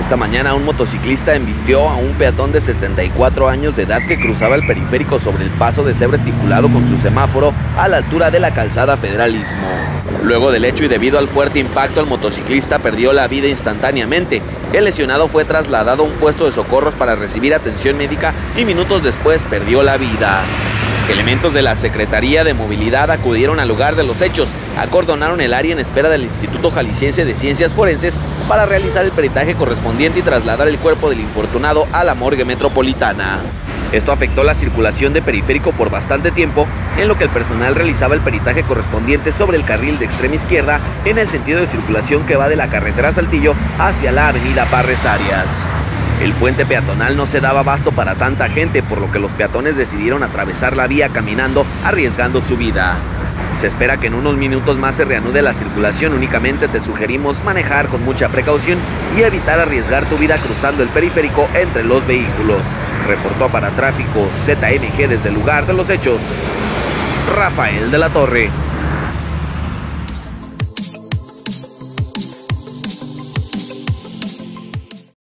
Esta mañana un motociclista embistió a un peatón de 74 años de edad que cruzaba el periférico sobre el paso de cebra estipulado con su semáforo a la altura de la calzada Federalismo. Luego del hecho y debido al fuerte impacto, el motociclista perdió la vida instantáneamente. El lesionado fue trasladado a un puesto de socorros para recibir atención médica y minutos después perdió la vida. Elementos de la Secretaría de Movilidad acudieron al lugar de los hechos, acordonaron el área en espera del Instituto Jalisciense de Ciencias Forenses para realizar el peritaje correspondiente y trasladar el cuerpo del infortunado a la morgue metropolitana. Esto afectó la circulación de periférico por bastante tiempo, en lo que el personal realizaba el peritaje correspondiente sobre el carril de extrema izquierda en el sentido de circulación que va de la carretera Saltillo hacia la avenida Parres Arias. El puente peatonal no se daba abasto para tanta gente, por lo que los peatones decidieron atravesar la vía caminando, arriesgando su vida. Se espera que en unos minutos más se reanude la circulación. Únicamente te sugerimos manejar con mucha precaución y evitar arriesgar tu vida cruzando el periférico entre los vehículos. Reportó para Tráfico ZMG desde el lugar de los hechos, Rafael de la Torre.